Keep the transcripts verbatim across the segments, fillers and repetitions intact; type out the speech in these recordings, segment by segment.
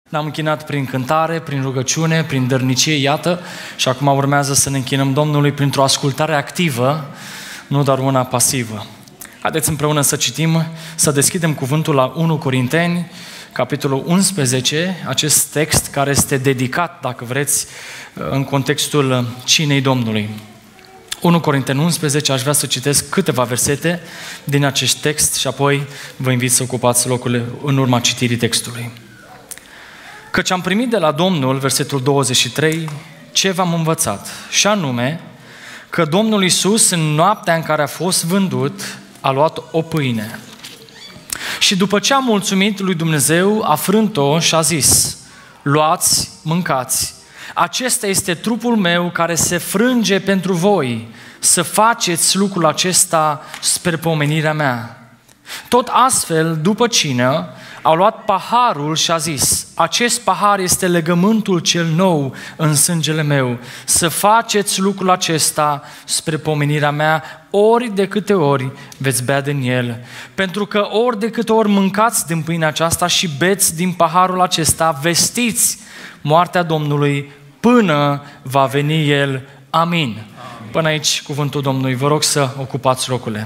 Ne-am închinat prin cântare, prin rugăciune, prin dărnicie, iată, și acum urmează să ne închinăm Domnului printr-o ascultare activă, nu doar una pasivă. Haideți împreună să citim, să deschidem cuvântul la unu Corinteni, capitolul unsprezece, acest text care este dedicat, dacă vreți, în contextul cinei Domnului. unu Corinteni unsprezece, aș vrea să citesc câteva versete din acest text și apoi vă invit să ocupați locurile în urma citirii textului. Căci am primit de la Domnul, versetul douăzeci și trei, ce v-am învățat, și anume că Domnul Iisus, în noaptea în care a fost vândut, a luat o pâine. Și după ce a mulțumit lui Dumnezeu, a frânt-o și a zis: luați, mâncați, acesta este trupul meu care se frânge pentru voi, să faceți lucrul acesta spre pomenirea mea. Tot astfel, după cină, au luat paharul și a zis: acest pahar este legământul cel nou în sângele meu, să faceți lucrul acesta spre pomenirea mea, ori de câte ori veți bea din el. Pentru că ori de câte ori mâncați din pâinea aceasta și beți din paharul acesta, vestiți moartea Domnului până va veni el. Amin. Până aici cuvântul Domnului. Vă rog să ocupați locurile.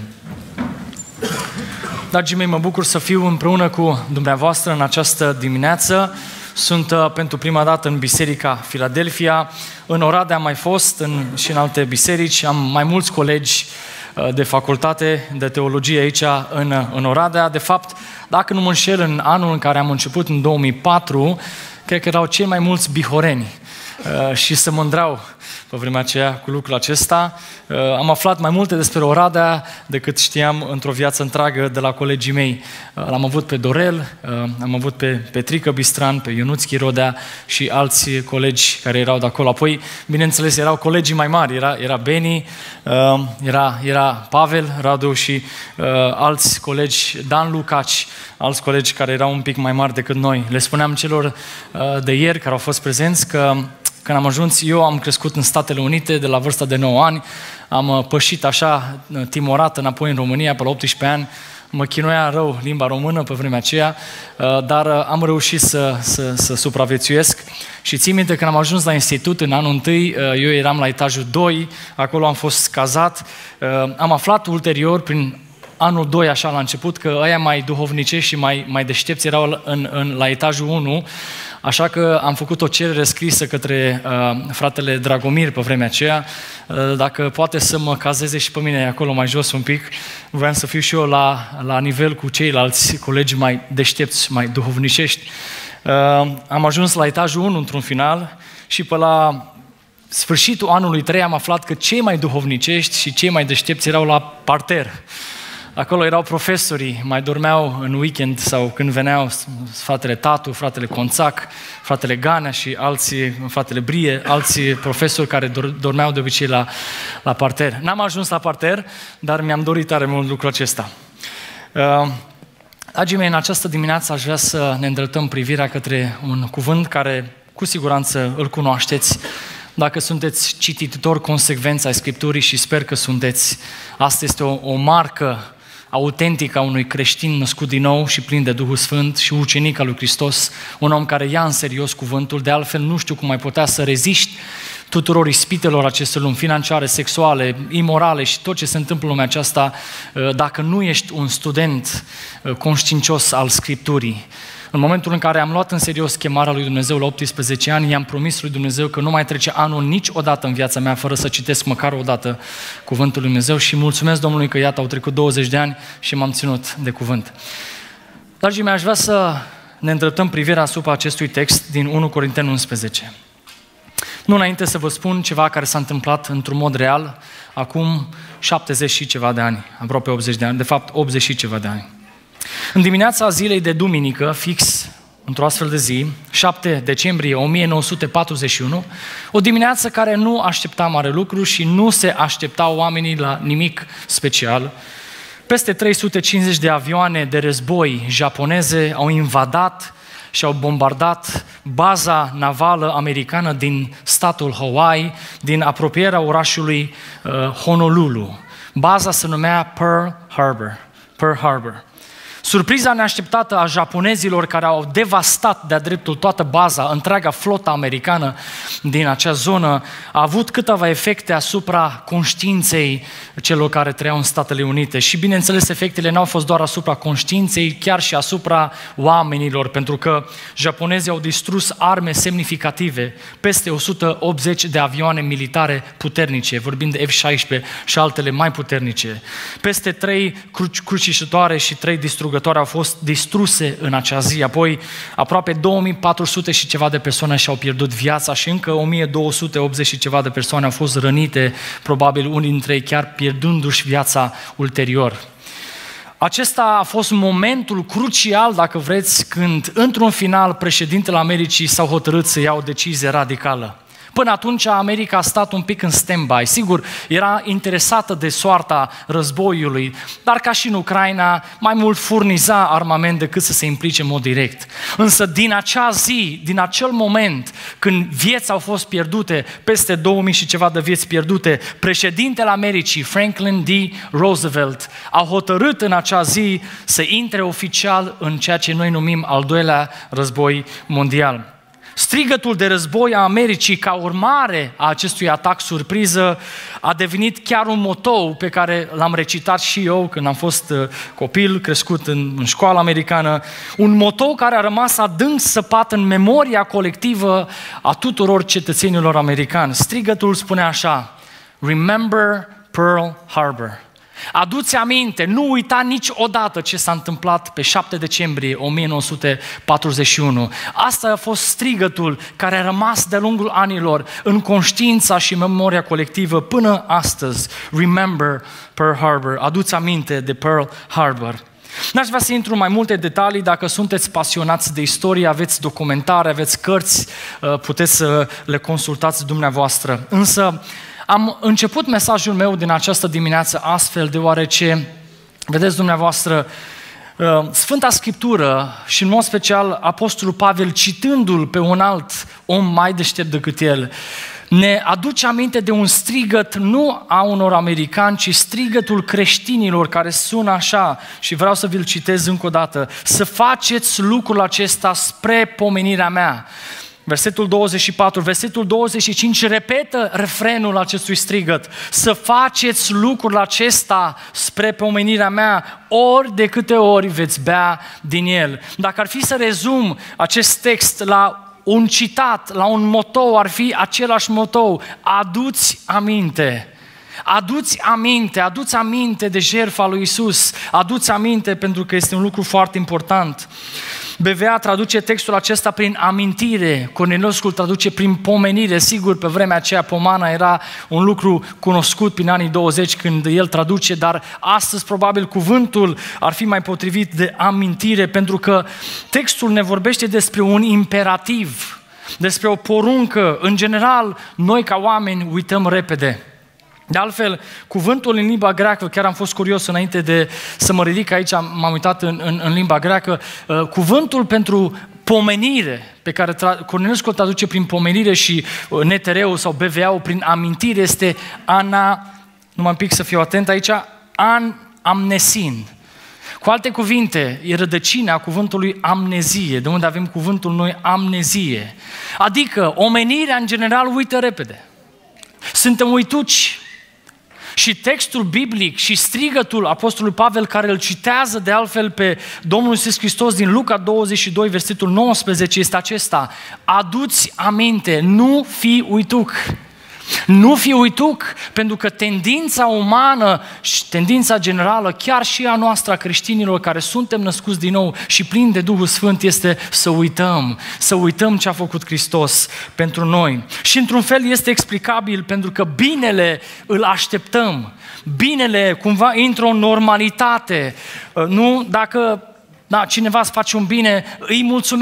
Dragii mei, mă bucur să fiu împreună cu dumneavoastră în această dimineață. Sunt uh, pentru prima dată în Biserica Filadelfia. În Oradea am mai fost în, și în alte biserici. Am mai mulți colegi uh, de facultate de teologie aici în, în Oradea. De fapt, dacă nu mă înșel, în anul în care am început, în două mii patru, cred că erau cei mai mulți bihoreni uh, și se mândreau pe vremea aceea cu lucrul acesta. Am aflat mai multe despre Oradea decât știam într-o viață întreagă de la colegii mei. L-am avut pe Dorel, am avut pe Petrică Bistran, pe Ionuț Chirodea și alți colegi care erau de acolo. Apoi, bineînțeles, erau colegii mai mari. Era, era Beni, era, era Pavel Radu și alți colegi, Dan Lucaci, alți colegi care erau un pic mai mari decât noi. Le spuneam celor de ieri care au fost prezenți că când am ajuns, eu am crescut în Statele Unite de la vârsta de nouă ani, am pășit așa timorat înapoi în România pe la optsprezece ani, mă chinuia rău limba română pe vremea aceea, dar am reușit să, să, să supraviețuiesc. Și țin minte, când am ajuns la institut în anul întâi, eu eram la etajul doi, acolo am fost cazat, am aflat ulterior, prin anul doi, așa la început, că ăia mai duhovnicești și mai, mai deștepți erau în, în, la etajul unu, așa că am făcut o cerere scrisă către uh, fratele Dragomir pe vremea aceea, uh, dacă poate să mă cazeze și pe mine acolo mai jos un pic. Vreau să fiu și eu la, la nivel cu ceilalți colegi mai deștepți, mai duhovnicești. Uh, am ajuns la etajul unu într-un final și pe la sfârșitul anului trei am aflat că cei mai duhovnicești și cei mai deștepți erau la parter. Acolo erau profesorii, mai dormeau în weekend sau când veneau fratele Tatu, fratele Conțac, fratele Ganea și alții, fratele Brie, alții profesori care dormeau de obicei la, la parter. N-am ajuns la parter, dar mi-am dorit tare mult lucrul acesta. Uh, Dragii mei, în această dimineață aș vrea să ne îndreptăm privirea către un cuvânt care cu siguranță îl cunoașteți. Dacă sunteți cititori consecvenți ai Scripturii și sper că sunteți, asta este o, o marcă autentică a unui creștin născut din nou și plin de Duhul Sfânt și ucenic al lui Hristos, un om care ia în serios cuvântul. De altfel, nu știu cum ai putea să reziști tuturor ispitelor acestor lumi financiare, sexuale, imorale și tot ce se întâmplă în lumea aceasta dacă nu ești un student conștiincios al Scripturii. În momentul în care am luat în serios chemarea lui Dumnezeu la optsprezece ani, i-am promis lui Dumnezeu că nu mai trece anul niciodată în viața mea fără să citesc măcar o dată cuvântul lui Dumnezeu și mulțumesc Domnului că iată au trecut douăzeci de ani și m-am ținut de cuvânt. Dragii mei, aș vrea să ne îndreptăm privirea asupra acestui text din unu Corinteni unsprezece. Nu înainte să vă spun ceva care s-a întâmplat într-un mod real acum șaptezeci și ceva de ani, aproape optzeci de ani, de fapt optzeci și ceva de ani. În dimineața zilei de duminică, fix într-o astfel de zi, șapte decembrie o mie nouă sute patruzeci și unu, o dimineață care nu aștepta mare lucru și nu se așteptau oamenii la nimic special, peste trei sute cincizeci de avioane de război japoneze au invadat și au bombardat baza navală americană din statul Hawaii, din apropierea orașului uh, Honolulu. Baza se numea Pearl Harbor. Pearl Harbor. Surpriza neașteptată a japonezilor care au devastat de-a dreptul toată baza, întreaga flotă americană din acea zonă, a avut câteva efecte asupra conștiinței celor care trăiau în Statele Unite. Și bineînțeles, efectele n-au fost doar asupra conștiinței, chiar și asupra oamenilor, pentru că japonezii au distrus arme semnificative, peste o sută optzeci de avioane militare puternice, vorbim de F șaisprezece și altele mai puternice. Peste trei cruci, crucișătoare și trei distrugătoare au fost distruse în acea zi. Apoi, aproape două mii patru sute și ceva de persoane și-au pierdut viața și încă o mie două sute optzeci și ceva de persoane au fost rănite, probabil unii dintre ei chiar pierdându-și viața ulterior. Acesta a fost momentul crucial, dacă vreți, când, într-un final, președintele Americii s-au hotărât să ia o decizie radicală. Până atunci, America a stat un pic în stand-by. Sigur, era interesată de soarta războiului, dar ca și în Ucraina, mai mult furniza armament decât să se implice în mod direct. Însă din acea zi, din acel moment, când vieți au fost pierdute, peste două mii și ceva de vieți pierdute, președintele Americii, Franklin D. Roosevelt, a hotărât în acea zi să intre oficial în ceea ce noi numim al doilea război mondial. Strigătul de război a Americii ca urmare a acestui atac surpriză a devenit chiar un motou pe care l-am recitat și eu când am fost copil, crescut în, în școala americană, un motou care a rămas adânc săpat în memoria colectivă a tuturor cetățenilor americani. Strigătul spunea așa: Remember Pearl Harbor. Adu-ți aminte, nu uita niciodată ce s-a întâmplat pe șapte decembrie o mie nouă sute patruzeci și unu. Asta a fost strigătul care a rămas de-a lungul anilor în conștiința și memoria colectivă până astăzi. Remember Pearl Harbor. Adu-ți aminte de Pearl Harbor. N-aș vrea să intru în mai multe detalii. Dacă sunteți pasionați de istorie, aveți documentare, aveți cărți, puteți să le consultați dumneavoastră. Însă am început mesajul meu din această dimineață astfel, deoarece, vedeți dumneavoastră, Sfânta Scriptură și în mod special Apostolul Pavel, citându-l pe un alt om mai deștept decât el, ne aduce aminte de un strigăt nu a unor americani, ci strigătul creștinilor care sună așa, și vreau să vi-l citez încă o dată: să faceți lucrul acesta spre pomenirea mea. Versetul douăzeci și patru, versetul douăzeci și cinci repetă refrenul acestui strigăt: să faceți lucrul acesta spre pomenirea mea, ori de câte ori veți bea din el. Dacă ar fi să rezum acest text la un citat, la un motou, ar fi același motou: aduți aminte. Aduți aminte, aduți aminte de jertfa lui Iisus, aduți aminte pentru că este un lucru foarte important. B V A traduce textul acesta prin amintire, Corneliuscu îl traduce prin pomenire. Sigur, pe vremea aceea pomana era un lucru cunoscut prin anii douăzeci când el traduce, dar astăzi probabil cuvântul ar fi mai potrivit de amintire, pentru că textul ne vorbește despre un imperativ, despre o poruncă. În general, noi ca oameni uităm repede. De altfel, cuvântul în limba greacă, chiar am fost curios înainte de să mă ridic aici, m-am uitat în, în, în limba greacă, uh, cuvântul pentru pomenire, pe care tra- Corneliuscu îl traduce prin pomenire și uh, N T R-ul sau B V A-ul prin amintire, este ana, numai un pic să fiu atent aici, an amnesin. Cu alte cuvinte, e rădăcina cuvântului amnezie, de unde avem cuvântul noi amnezie. Adică, omenirea în general uită repede. Suntem uituci. Și textul biblic și strigătul Apostolului Pavel, care îl citează de altfel pe Domnul Iisus Hristos din Luca douăzeci și doi, versetul nouăsprezece, este acesta: aduți aminte, nu fi uituc. Nu fi uituc, pentru că tendința umană și tendința generală, chiar și a noastră, a creștinilor care suntem născuți din nou și plini de Duhul Sfânt, este să uităm, să uităm ce a făcut Hristos pentru noi. Și într-un fel este explicabil, pentru că binele îl așteptăm. Binele cumva intră în normalitate. Nu? Dacă Da, cineva îți face un bine, îi mulțumești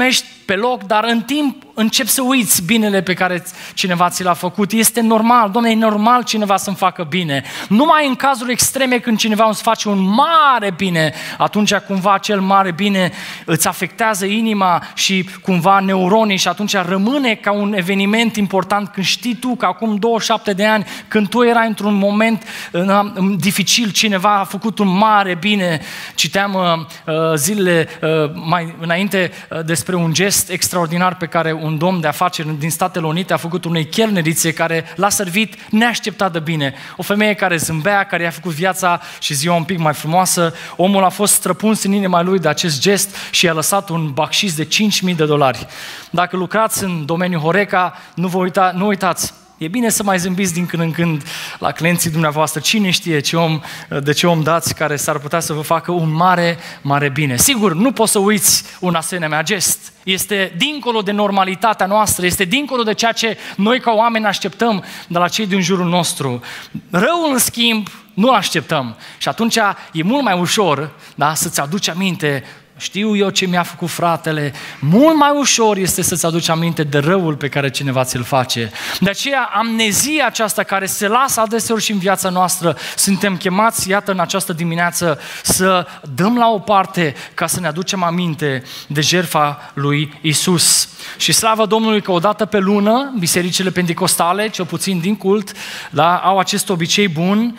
pe loc, dar în timp începi să uiți binele pe care cineva ți l-a făcut. Este normal, Doamne, e normal cineva să-mi facă bine. Numai în cazuri extreme când cineva îți face un mare bine, atunci cumva acel mare bine îți afectează inima și cumva neuronii și atunci rămâne ca un eveniment important când știi tu că acum douăzeci și șapte de ani, când tu erai într-un moment uh, dificil, cineva a făcut un mare bine. Citeam uh, zilele uh, mai înainte uh, despre un gest extraordinar pe care un domn de afaceri din Statele Unite a făcut unei chelnerițe care l-a servit neașteptat de bine. O femeie care zâmbea, care i-a făcut viața și ziua un pic mai frumoasă. Omul a fost străpuns în inima lui de acest gest și i-a lăsat un bacșiș de cinci mii de dolari. Dacă lucrați în domeniul Horeca, nu vă uita, nu uitați. E bine să mai zâmbiți din când în când la clienții dumneavoastră. Cine știe ce om, de ce om dați care s-ar putea să vă facă un mare, mare bine. Sigur, nu poți să uiți un asemenea gest. Este dincolo de normalitatea noastră, este dincolo de ceea ce noi ca oameni așteptăm de la cei din jurul nostru. Răul, în schimb, nu așteptăm. Și atunci e mult mai ușor, da, să-ți aduci aminte. Știu eu ce mi-a făcut fratele. Mult mai ușor este să-ți aduci aminte de răul pe care cineva ți-l face. De aceea, amnezia aceasta care se lasă adeseori și în viața noastră, suntem chemați, iată, în această dimineață, să dăm la o parte ca să ne aducem aminte de jertfa lui Isus. Și slavă Domnului că odată pe lună, bisericile penticostale, cel puțin din cult, da, au acest obicei bun,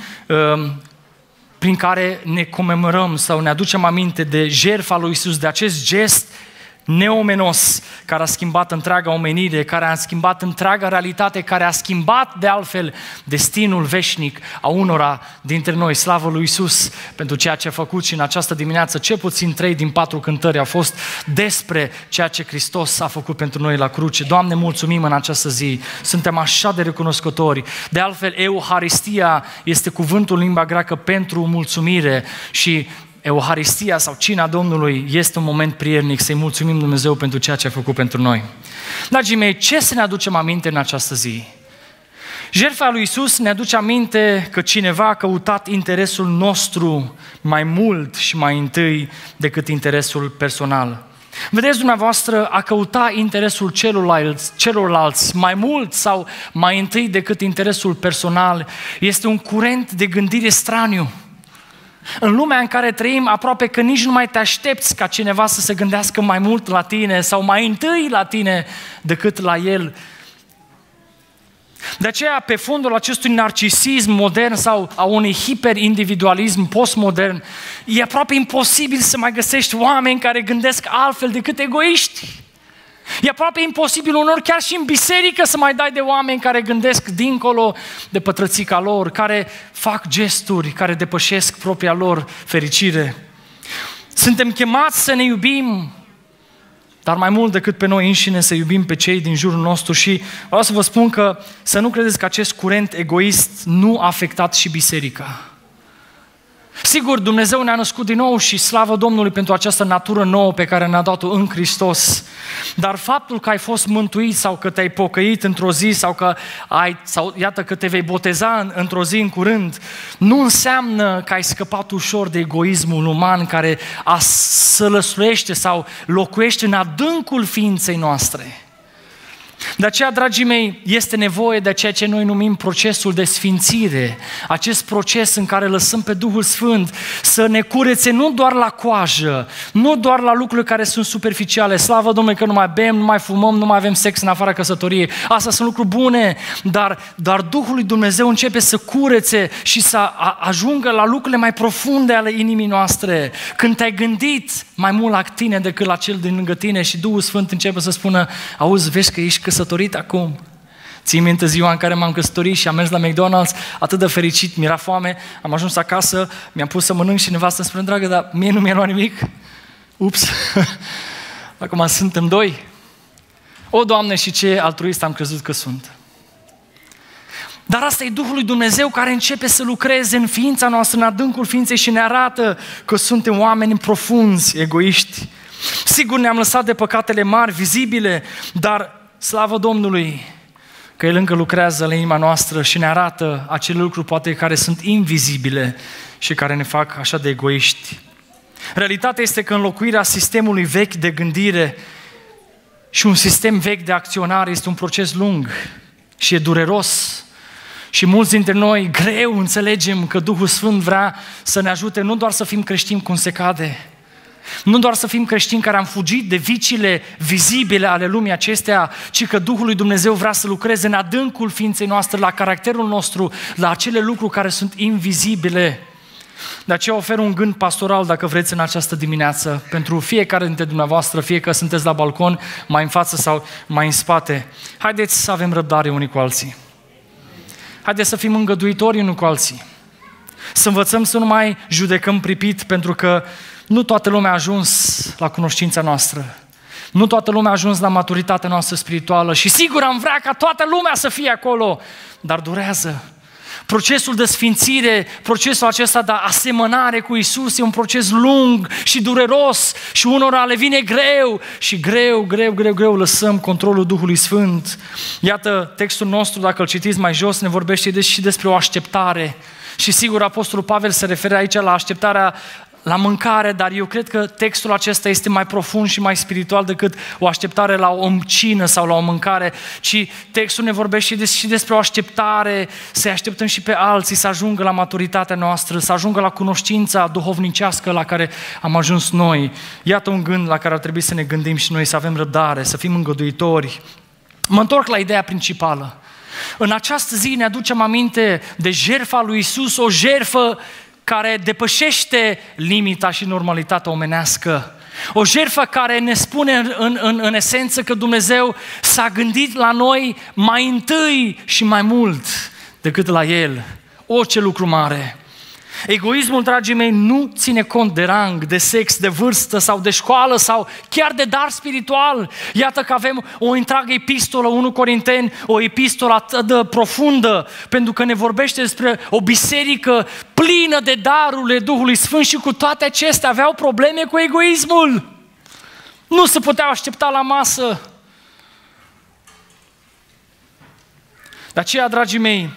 prin care ne comemorăm sau ne aducem aminte de jertfa lui Isus, de acest gest neomenos care a schimbat întreaga omenire, care a schimbat întreaga realitate, care a schimbat de altfel destinul veșnic a unora dintre noi. Slavă lui Isus pentru ceea ce a făcut și în această dimineață cel puțin trei din patru cântări au fost despre ceea ce Hristos a făcut pentru noi la cruce. Doamne, mulțumim în această zi, suntem așa de recunoscători. De altfel, Euharistia este cuvântul în limba greacă pentru mulțumire și Euharistia sau cina Domnului este un moment prielnic să-i mulțumim Dumnezeu pentru ceea ce a făcut pentru noi. Dragii mei, ce să ne aducem aminte în această zi? Jertfa lui Isus ne aduce aminte că cineva a căutat interesul nostru mai mult și mai întâi decât interesul personal. Vedeți dumneavoastră, a căuta interesul celorlalți, celorlalți mai mult sau mai întâi decât interesul personal este un curent de gândire straniu. În lumea în care trăim, aproape că nici nu mai te aștepți ca cineva să se gândească mai mult la tine sau mai întâi la tine decât la el. De aceea, pe fondul acestui narcisism modern sau a unui hiperindividualism postmodern, e aproape imposibil să mai găsești oameni care gândesc altfel decât egoiști. E aproape imposibil uneori chiar și în biserică să mai dai de oameni care gândesc dincolo de pătrățica lor, care fac gesturi, care depășesc propria lor fericire. Suntem chemați să ne iubim, dar mai mult decât pe noi înșine să iubim pe cei din jurul nostru și vreau să vă spun că să nu credeți că acest curent egoist nu a afectat și biserica. Sigur, Dumnezeu ne-a născut din nou și slavă Domnului pentru această natură nouă pe care ne-a dat-o în Hristos. Dar faptul că ai fost mântuit sau că te-ai pocăit într-o zi sau că ai, sau iată că te vei boteza într-o zi în curând, nu înseamnă că ai scăpat ușor de egoismul uman care asălăsluiește sau locuiește în adâncul ființei noastre. De aceea, dragii mei, este nevoie de ceea ce noi numim procesul de sfințire, acest proces în care lăsăm pe Duhul Sfânt să ne curețe nu doar la coajă, nu doar la lucrurile care sunt superficiale, slavă Domnului că nu mai bem, nu mai fumăm, nu mai avem sex în afara căsătoriei, astea sunt lucruri bune, dar, dar Duhul lui Dumnezeu începe să curețe și să a, ajungă la lucrurile mai profunde ale inimii noastre. Când te-ai gândit mai mult la tine decât la cel din lângă tine și Duhul Sfânt începe să spună, auzi, vezi că ești căsătorit acum. Ții minte ziua în care m-am căsătorit și am mers la McDonald's, atât de fericit, mi-era foame, am ajuns acasă, mi-am pus să mănânc și nevastă îmi spune, dragă, dar mie nu mi-a luat nimic? Ups! Acum suntem doi. O, Doamne, și ce altruist am crezut că sunt. Dar asta e Duhul lui Dumnezeu care începe să lucreze în ființa noastră, în adâncul ființei și ne arată că suntem oameni profunzi, egoiști. Sigur, ne-am lăsat de păcatele mari, vizibile, dar slavă Domnului că El încă lucrează la inima noastră și ne arată acele lucruri poate care sunt invizibile și care ne fac așa de egoiști. Realitatea este că înlocuirea sistemului vechi de gândire și un sistem vechi de acționare este un proces lung și e dureros. Și mulți dintre noi greu înțelegem că Duhul Sfânt vrea să ne ajute nu doar să fim creștini cum se cade, nu doar să fim creștini care am fugit de viciile vizibile ale lumii acestea, ci că Duhul lui Dumnezeu vrea să lucreze în adâncul ființei noastre, la caracterul nostru, la acele lucruri care sunt invizibile. De aceea ofer un gând pastoral, dacă vreți, în această dimineață, pentru fiecare dintre dumneavoastră, fie că sunteți la balcon, mai în față sau mai în spate. Haideți să avem răbdare unii cu alții. Haideți să fim îngăduitori unii cu alții. Să învățăm să nu mai judecăm pripit, pentru că nu toată lumea a ajuns la cunoștința noastră. Nu toată lumea a ajuns la maturitatea noastră spirituală și sigur am vrea ca toată lumea să fie acolo, dar durează. Procesul de sfințire, procesul acesta de asemănare cu Isus e un proces lung și dureros și unora le vine greu și greu, greu, greu, greu lăsăm controlul Duhului Sfânt. Iată, textul nostru, dacă îl citiți mai jos, ne vorbește și despre o așteptare. Și sigur, Apostolul Pavel se referă aici la așteptarea la mâncare, dar eu cred că textul acesta este mai profund și mai spiritual decât o așteptare la o cină sau la o mâncare, ci textul ne vorbește și despre o așteptare, să așteptăm și pe alții să ajungă la maturitatea noastră, să ajungă la cunoștința duhovnicească la care am ajuns noi. Iată un gând la care ar trebui să ne gândim și noi, să avem răbdare, să fim îngăduitori. Mă întorc la ideea principală. În această zi ne aducem aminte de jertfa lui Isus, o jertfă care depășește limita și normalitatea omenească. O jertfă care ne spune în, în, în esență că Dumnezeu s-a gândit la noi mai întâi și mai mult decât la El. O, ce lucru mare! Egoismul, dragii mei, nu ține cont de rang, de sex, de vârstă sau de școală sau chiar de dar spiritual. Iată că avem o întreagă epistolă, unu Corinteni, o epistolă atât de profundă, pentru că ne vorbește despre o biserică plină de darurile Duhului Sfânt și cu toate acestea aveau probleme cu egoismul. Nu se puteau aștepta la masă. De aceea, dragii mei,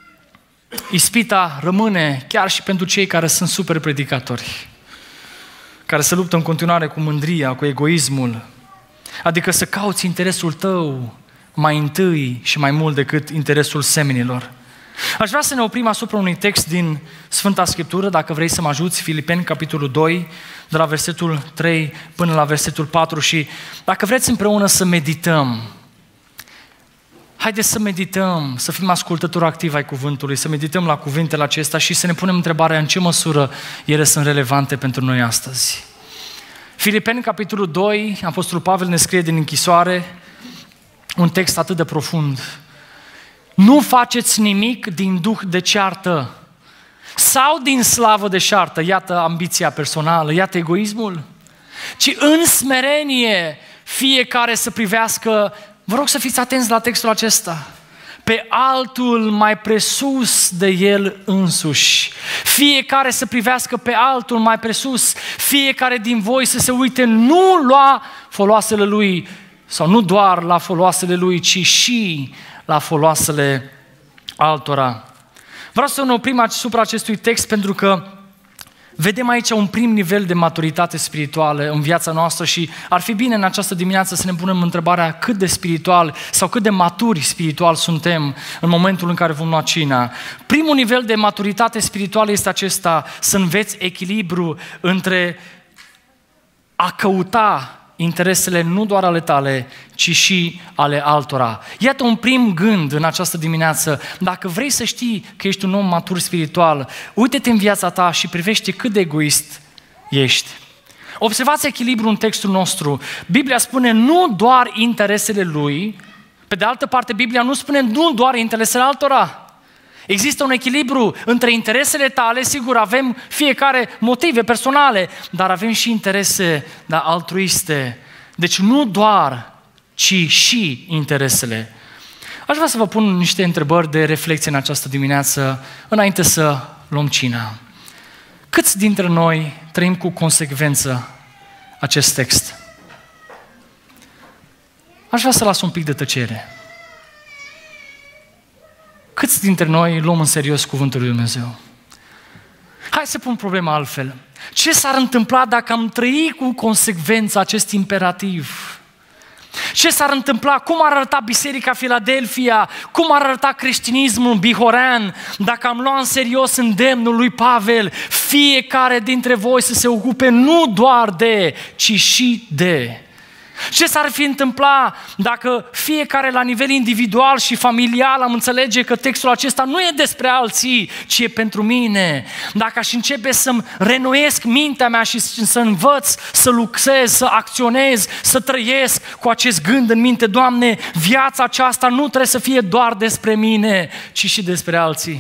ispita rămâne chiar și pentru cei care sunt super predicatori, care se luptă în continuare cu mândria, cu egoismul, adică să cauți interesul tău mai întâi și mai mult decât interesul semenilor. Aș vrea să ne oprim asupra unui text din Sfânta Scriptură, dacă vrei să mă ajuți, Filipeni, capitolul doi, de la versetul trei până la versetul patru și dacă vreți împreună să medităm. Haideți să medităm, să fim ascultători activi ai cuvântului, să medităm la cuvintele acestea și să ne punem întrebarea în ce măsură ele sunt relevante pentru noi astăzi. Filipeni, capitolul doi, Apostolul Pavel ne scrie din închisoare un text atât de profund. Nu faceți nimic din duh de ceartă sau din slavă de șartă, iată ambiția personală, iată egoismul, ci în smerenie fiecare să privească. Vă rog să fiți atenți la textul acesta. Pe altul mai presus de el însuși. Fiecare să privească pe altul mai presus. Fiecare din voi să se uite nu la foloasele lui, sau nu doar la foloasele lui, ci și la foloasele altora. Vreau să ne oprim asupra acestui text pentru că vedem aici un prim nivel de maturitate spirituală în viața noastră și ar fi bine în această dimineață să ne punem întrebarea cât de spiritual sau cât de maturi spiritual suntem în momentul în care vom lua cina. Primul nivel de maturitate spirituală este acesta, să înveți echilibru între a căuta interesele nu doar ale tale, ci și ale altora. Iată un prim gând în această dimineață. Dacă vrei să știi că ești un om matur spiritual, uite-te în viața ta și privește cât de egoist ești. Observați echilibrul în textul nostru. Biblia spune nu doar interesele lui, pe de altă parte Biblia nu spune nu doar interesele altora. Există un echilibru între interesele tale, sigur avem fiecare motive personale, dar avem și interese, da, altruiste. Deci nu doar, ci și interesele. Aș vrea să vă pun niște întrebări de reflexie în această dimineață, înainte să luăm cina. Câți dintre noi trăim cu consecvență acest text? Aș vrea să las un pic de tăcere. Câți dintre noi luăm în serios cuvântul lui Dumnezeu? Hai să pun problema altfel. Ce s-ar întâmpla dacă am trăi cu consecvență acest imperativ? Ce s-ar întâmpla? Cum ar arăta Biserica Filadelfia? Cum ar arăta creștinismul bihorean dacă am luat în serios îndemnul lui Pavel? Fiecare dintre voi să se ocupe nu doar de, ci și de. Ce s-ar fi întâmplat dacă fiecare la nivel individual și familial am înțelege că textul acesta nu e despre alții, ci e pentru mine? Dacă aș începe să-mi renoiesc mintea mea și să învăț, să lucrez, să acționez, să trăiesc cu acest gând în minte, Doamne, viața aceasta nu trebuie să fie doar despre mine, ci și despre alții.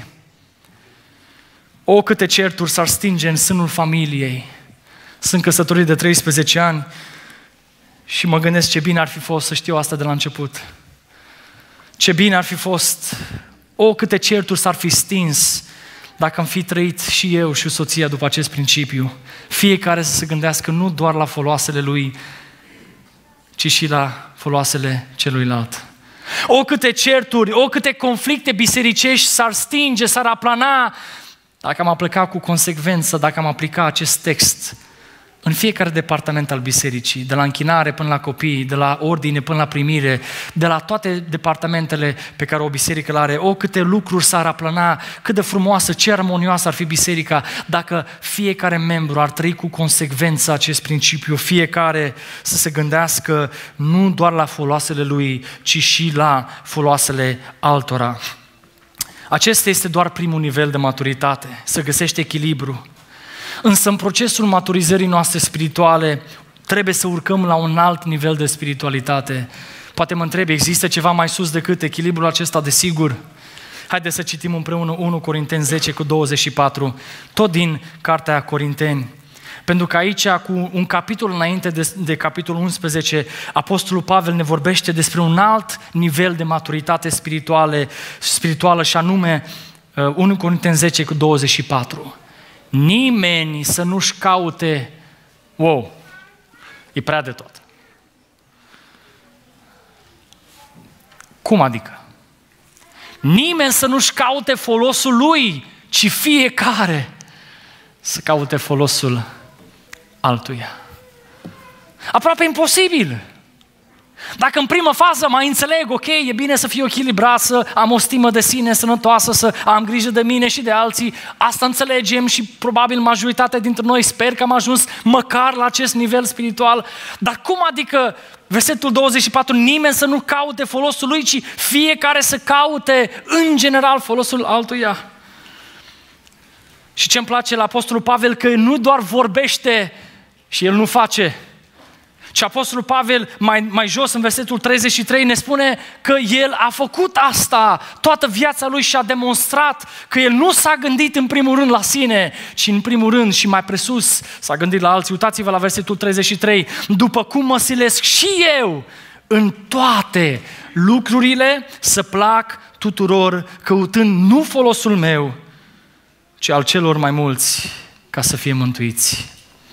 O, câte certuri s-ar stinge în sânul familiei. Sunt căsătorit de treisprezece ani și mă gândesc ce bine ar fi fost să știu asta de la început. Ce bine ar fi fost, o, câte certuri s-ar fi stins dacă am fi trăit și eu și soția după acest principiu. Fiecare să se gândească nu doar la foloasele lui, ci și la foloasele celuilalt. O, câte certuri, o, câte conflicte bisericești s-ar stinge, s-ar aplana dacă am aplicat cu consecvență, dacă am aplicat acest text în fiecare departament al bisericii, de la închinare până la copii, de la ordine până la primire, de la toate departamentele pe care o biserică le are. O, câte lucruri s-ar aplana, cât de frumoasă, ce armonioasă ar fi biserica dacă fiecare membru ar trăi cu consecvență acest principiu, fiecare să se gândească nu doar la foloasele lui, ci și la foloasele altora. Acesta este doar primul nivel de maturitate, să găsești echilibru. Însă în procesul maturizării noastre spirituale trebuie să urcăm la un alt nivel de spiritualitate. Poate mă întrebi, există ceva mai sus decât echilibrul acesta? Desigur. Haideți să citim împreună unu Corinteni zece cu douăzeci și patru, tot din Cartea Corinteni. Pentru că aici, cu un capitol înainte de, de capitolul unsprezece, Apostolul Pavel ne vorbește despre un alt nivel de maturitate spirituală, spirituală și anume unu Corinteni zece cu douăzeci și patru. Nimeni să nu-și caute, wow, e prea de tot. Cum adică? Nimeni să nu-și caute folosul lui, ci fiecare să caute folosul altuia. Aproape imposibil. Dacă în primă fază mai înțeleg, ok, e bine să fiu echilibrat, să am o stimă de sine sănătoasă, să am grijă de mine și de alții, asta înțelegem și probabil majoritatea dintre noi sper că am ajuns măcar la acest nivel spiritual. Dar cum adică, versetul douăzeci și patru, nimeni să nu caute folosul lui, ci fiecare să caute în general folosul altuia? Și ce-mi place la Apostolul Pavel, că nu doar vorbește și el nu face. Și Apostolul Pavel, mai, mai jos, în versetul treizeci și trei, ne spune că el a făcut asta toată viața lui și a demonstrat că el nu s-a gândit în primul rând la sine, ci în primul rând și mai presus s-a gândit la alții. Uitați-vă la versetul treizeci și trei. După cum mă silesc și eu în toate lucrurile să plac tuturor, căutând nu folosul meu, ci al celor mai mulți, ca să fie mântuiți.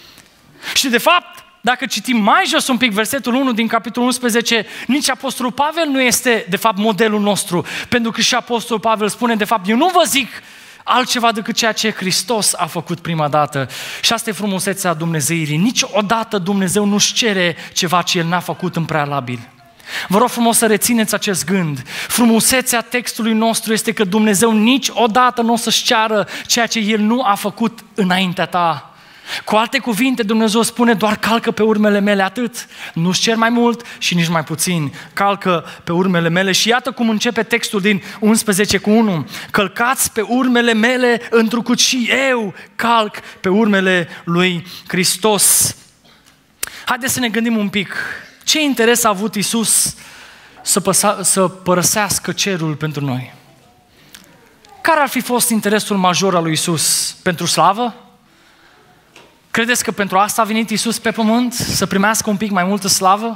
Și de fapt, dacă citim mai jos un pic versetul unu din capitolul unsprezece, nici Apostolul Pavel nu este de fapt modelul nostru, pentru că și Apostolul Pavel spune de fapt, eu nu vă zic altceva decât ceea ce Hristos a făcut prima dată. Și asta e frumusețea Dumnezeirii. Niciodată Dumnezeu nu-și cere ceva ce El n-a făcut în prealabil. Vă rog frumos să rețineți acest gând. Frumusețea textului nostru este că Dumnezeu niciodată nu o să-și ceară ceea ce El nu a făcut înaintea ta. Cu alte cuvinte, Dumnezeu spune doar calcă pe urmele mele, atât. Nu-ți cer mai mult și nici mai puțin. Calcă pe urmele mele și iată cum începe textul din unsprezece cu unu. Călcați pe urmele mele, întrucât și eu calc pe urmele lui Hristos. Haideți să ne gândim un pic. Ce interes a avut Iisus să, păsa, să părăsească cerul pentru noi? Care ar fi fost interesul major al lui Iisus? Pentru slavă? Credeți că pentru asta a venit Iisus pe pământ? Să primească un pic mai multă slavă?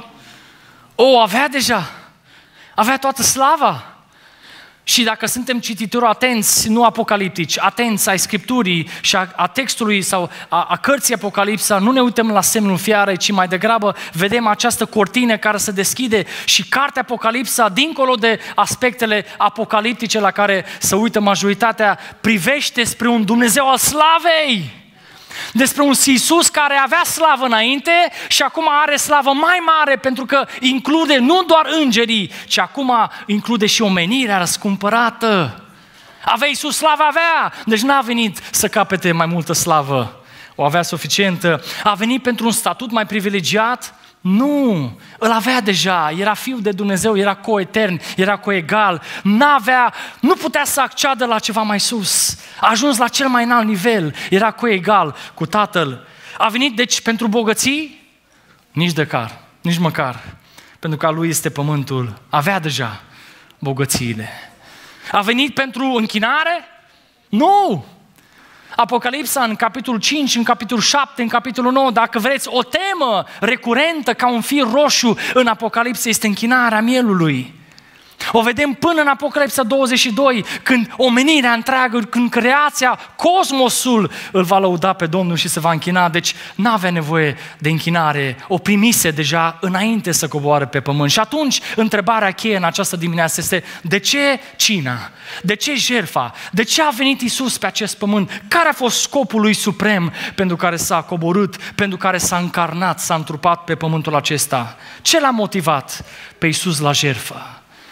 O, avea deja. Avea toată slava. Și dacă suntem cititori atenți, nu apocaliptici, atenți ai Scripturii și a, a textului sau a, a cărții Apocalipsa, nu ne uităm la semnul fiarei, ci mai degrabă vedem această cortină care se deschide și cartea Apocalipsa, dincolo de aspectele apocaliptice la care se uită majoritatea, privește spre un Dumnezeu al slavei. Despre un Iisus care avea slavă înainte și acum are slavă mai mare pentru că include nu doar îngerii, ci acum include și omenirea răscumpărată. Avea Iisus slavă? Avea! Deci n-a venit să capete mai multă slavă. O avea suficientă. A venit pentru un statut mai privilegiat? Nu! Îl avea deja, era Fiul de Dumnezeu, era coetern, era coegal, n-avea, nu putea să acceadă la ceva mai sus. A ajuns la cel mai înalt nivel, era coegal cu Tatăl. A venit deci pentru bogății? Nici de car, nici măcar, pentru că a Lui este pământul. Avea deja bogățiile. A venit pentru închinare? Nu! Apocalipsa în capitolul cinci, în capitolul șapte, în capitolul nouă, dacă vreți, o temă recurentă ca un fir roșu în Apocalipsa este închinarea mielului. O vedem până în Apocalipsa douăzeci și doi, când omenirea întreagă, când creația, cosmosul îl va lăuda pe Domnul și se va închina. Deci n-avea nevoie de închinare, o primise deja înainte să coboare pe pământ. Și atunci, întrebarea cheie în această dimineață este: de ce cina? De ce jertfa? De ce a venit Iisus pe acest pământ? Care a fost scopul Lui suprem pentru care s-a coborât, pentru care s-a încarnat, s-a întrupat pe pământul acesta? Ce l-a motivat pe Iisus la jertfă?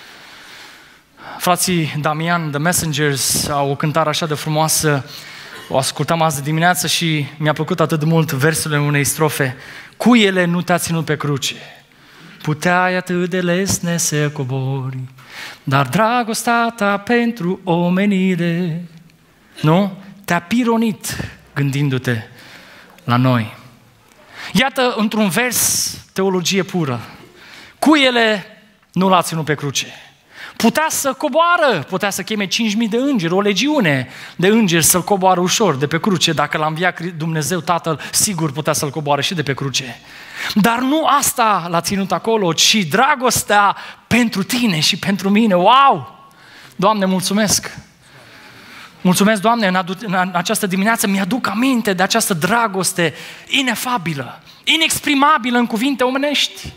Frații Damian, The Messengers, au o cântare așa de frumoasă, o ascultam azi de dimineață și mi-a plăcut atât de mult versurile unei strofe. Cu ele nu te-a ținut pe cruce, puteai atât de lesne să cobori, dar dragostea ta pentru omenire, nu? Te-a pironit gândindu-te la noi. Iată, într-un vers, teologie pură. Cu ele nu l-a ținut pe cruce. Putea să coboară, putea să cheme cinci mii de îngeri, o legiune de îngeri să-l coboară ușor de pe cruce. Dacă l-a înviat Dumnezeu Tatăl, sigur putea să-l coboare și de pe cruce. Dar nu asta l-a ținut acolo, ci dragostea pentru tine și pentru mine. Wow! Doamne, mulțumesc! Mulțumesc, Doamne, în, adu- în această dimineață mi-aduc aminte de această dragoste inefabilă, inexprimabilă în cuvinte omenești.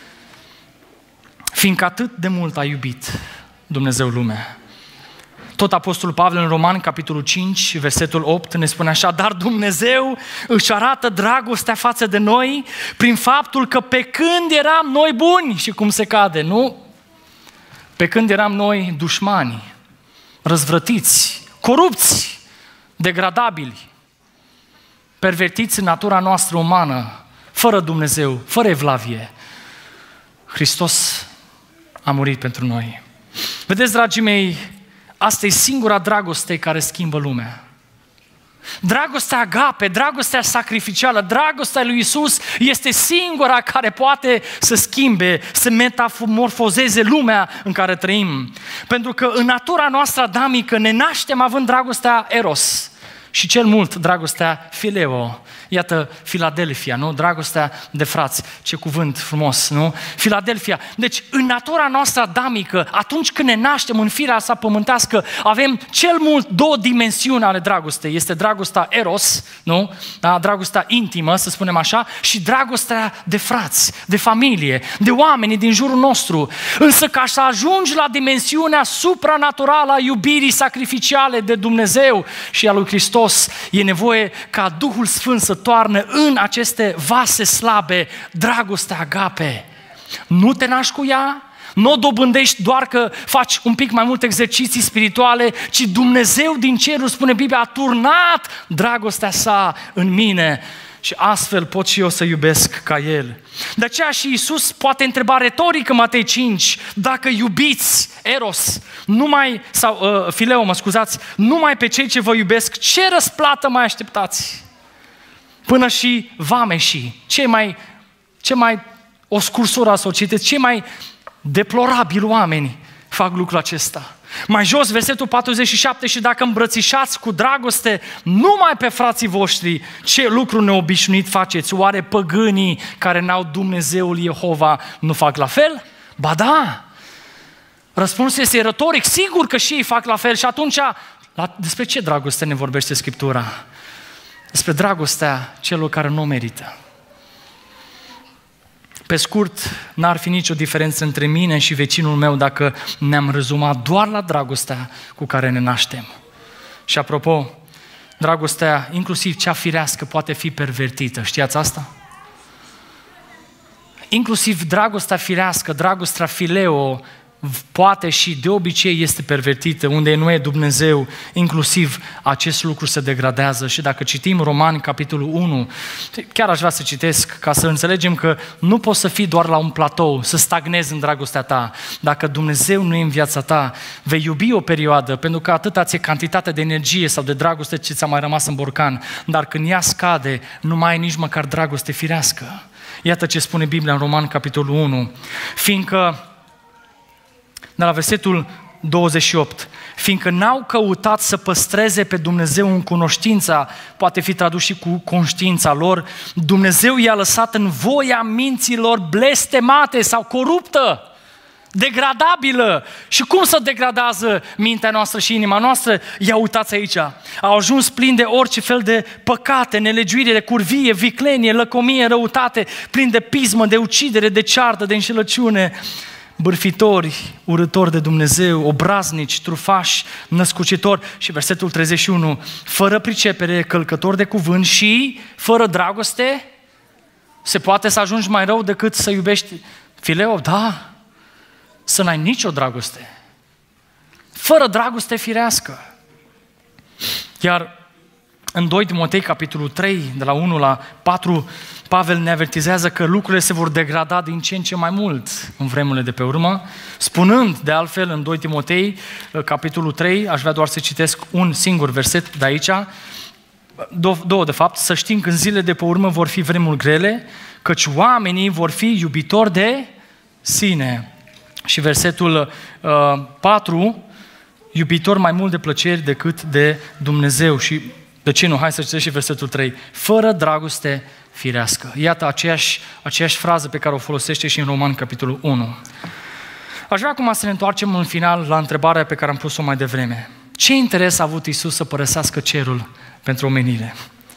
Fiindcă atât de mult a iubit Dumnezeu lumea. Tot Apostolul Pavel în Romani, capitolul cinci, versetul opt, ne spune așa: dar Dumnezeu își arată dragostea față de noi prin faptul că pe când eram noi buni, și cum se cade, nu? Pe când eram noi dușmani, răzvrătiți, corupți, degradabili, pervertiți în natura noastră umană, fără Dumnezeu, fără evlavie, Hristos a murit pentru noi. Vedeți, dragii mei, asta e singura dragoste care schimbă lumea. Dragostea agape, dragostea sacrificială, dragostea lui Iisus este singura care poate să schimbe, să metamorfozeze lumea în care trăim. Pentru că în natura noastră adamică ne naștem având dragostea eros și cel mult dragostea fileo. Iată, Filadelfia, nu? Dragostea de frați. Ce cuvânt frumos, nu? Filadelfia. Deci, în natura noastră adamică, atunci când ne naștem în firea sa pământească, avem cel mult două dimensiuni ale dragostei. Este dragostea eros, nu? Da? Dragostea intimă, să spunem așa, și dragostea de frați, de familie, de oameni din jurul nostru. Însă, ca să ajungi la dimensiunea supranaturală a iubirii sacrificiale de Dumnezeu și a lui Hristos, e nevoie ca Duhul Sfânt să toarnă în aceste vase slabe dragostea agape. Nu te naști cu ea, nu o dobândești doar că faci un pic mai multe exerciții spirituale, ci Dumnezeu din cerul, spune Biblia, a turnat dragostea sa în mine și astfel pot și eu să iubesc ca El. De aceea și Iisus poate întreba retoric în Matei cinci: dacă iubiți eros, numai, sau uh, fileo, mă scuzați, numai pe cei ce vă iubesc, ce răsplată mai așteptați? Până și vameșii, cei mai, cei mai o scursură a societății, cei mai deplorabili oameni fac lucrul acesta. Mai jos, versetul patruzeci și șapte: și dacă îmbrățișați cu dragoste numai pe frații voștri, ce lucru neobișnuit faceți? Oare păgânii care n-au Dumnezeul Jehova nu fac la fel? Ba da! Răspunsul este retoric, sigur că și ei fac la fel. Și atunci, la, despre ce dragoste ne vorbește Scriptura? Despre dragostea celor care nu o merită. Pe scurt, n-ar fi nicio diferență între mine și vecinul meu dacă ne-am rezumat doar la dragostea cu care ne naștem. Și apropo, dragostea, inclusiv cea firească, poate fi pervertită. Știați asta? Inclusiv dragostea firească, dragostea fileo, poate și de obicei este pervertită, unde nu e Dumnezeu, inclusiv acest lucru se degradează. Și dacă citim Romani, capitolul unu, chiar aș vrea să citesc ca să înțelegem că nu poți să fii doar la un platou, să stagnezi în dragostea ta. Dacă Dumnezeu nu e în viața ta, vei iubi o perioadă, pentru că atâta ți-e cantitatea de energie sau de dragoste ce ți-a mai rămas în borcan, dar când ea scade, nu mai ai nici măcar dragoste firească. Iată ce spune Biblia în Romani, capitolul unu, fiindcă de la versetul douăzeci și opt, fiindcă n-au căutat să păstreze pe Dumnezeu în cunoștința, poate fi tradus și cu conștiința lor, Dumnezeu i-a lăsat în voia minților blestemate sau coruptă, degradabilă. Și cum se degradează mintea noastră și inima noastră? Ia uitați aici, au ajuns plini de orice fel de păcate, nelegiuire, de curvie, viclenie, lăcomie, răutate, plini de pismă, de ucidere, de ceartă, de înșelăciune, bârfitori, urâtori de Dumnezeu, obraznici, trufași, născucitori. Și versetul treizeci și unu, fără pricepere, călcători de cuvânt și fără dragoste. Se poate să ajungi mai rău decât să iubești fileo? Da, să n-ai nicio dragoste. Fără dragoste firească. Iar în doi Timotei, capitolul trei, de la unu la patru, Pavel ne avertizează că lucrurile se vor degrada din ce în ce mai mult în vremurile de pe urmă, spunând, de altfel, în doi Timotei, capitolul trei, aș vrea doar să citesc un singur verset de aici, două de fapt, să știm că în zilele de pe urmă vor fi vremuri grele, căci oamenii vor fi iubitori de sine. Și versetul uh, patru, iubitor mai mult de plăceri decât de Dumnezeu. Și de ce nu? Hai să citesc și versetul trei. Fără dragoste firească. Iată aceeași, aceeași frază pe care o folosește și în Roman, capitolul unu. Aș vrea acum să ne întoarcem în final la întrebarea pe care am pus-o mai devreme. Ce interes a avut Iisus să părăsească cerul pentru omenire?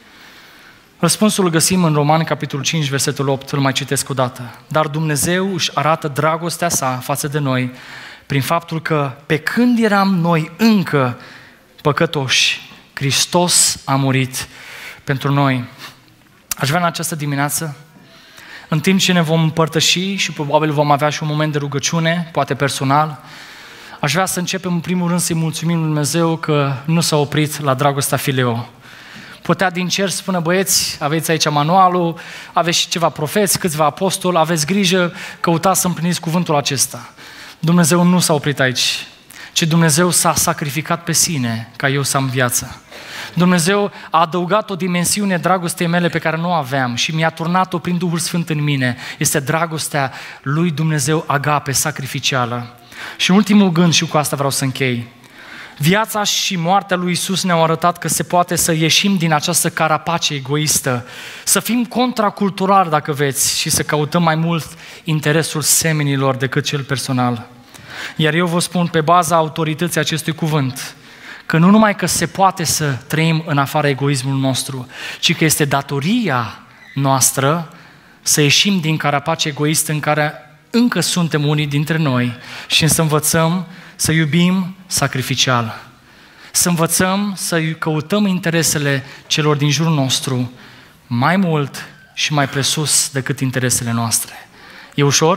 Răspunsul îl găsim în Roman, capitolul cinci, versetul opt, îl mai citesc o dată. Dar Dumnezeu își arată dragostea sa față de noi prin faptul că pe când eram noi încă păcătoși, Hristos a murit pentru noi. Aș vrea în această dimineață, în timp ce ne vom împărtăși și probabil vom avea și un moment de rugăciune, poate personal, aș vrea să începem în primul rând să-i mulțumim lui Dumnezeu că nu s-a oprit la dragostea fileo. Putea din cer să spună, băieți, aveți aici manualul, aveți și ceva profeți, câțiva apostoli, aveți grijă, căutați să împliniți cuvântul acesta. Dumnezeu nu s-a oprit aici, ci Dumnezeu s-a sacrificat pe sine ca eu să am viață. Dumnezeu a adăugat o dimensiune dragostei mele pe care nu o aveam și mi-a turnat-o prin Duhul Sfânt în mine. Este dragostea lui Dumnezeu agape, sacrificială. Și ultimul gând, și cu asta vreau să închei. Viața și moartea lui Iisus ne-au arătat că se poate să ieșim din această carapace egoistă, să fim contraculturali, dacă veți, și să căutăm mai mult interesul semenilor decât cel personal. Iar eu vă spun, pe baza autorității acestui cuvânt, că nu numai că se poate să trăim în afara egoismului nostru, ci că este datoria noastră să ieșim din carapace egoist în care încă suntem unii dintre noi și să învățăm să iubim sacrificial, să învățăm să căutăm interesele celor din jurul nostru mai mult și mai presus decât interesele noastre. E ușor?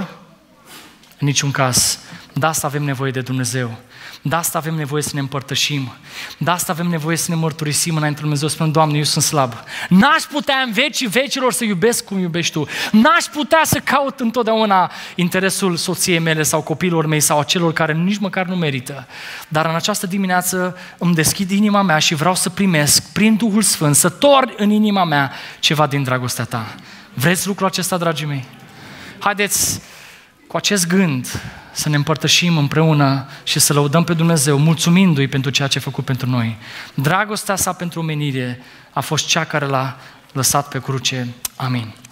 În niciun caz. De asta avem nevoie de Dumnezeu. De asta avem nevoie să ne împărtășim. De asta avem nevoie să ne mărturisim înainte lui Dumnezeu, spunând, Doamne, eu sunt slab. N-aș putea în vecii vecilor să iubesc cum iubești Tu. N-aș putea să caut întotdeauna interesul soției mele sau copiilor mei sau a celor care nici măcar nu merită. Dar în această dimineață îmi deschid inima mea și vreau să primesc prin Duhul Sfânt, să torni în inima mea ceva din dragostea Ta. Vreți lucrul acesta, dragii mei? Haideți cu acest gând să ne împărtășim împreună și să lăudăm pe Dumnezeu, mulțumindu-i pentru ceea ce a făcut pentru noi. Dragostea sa pentru omenire a fost cea care l-a lăsat pe cruce. Amin.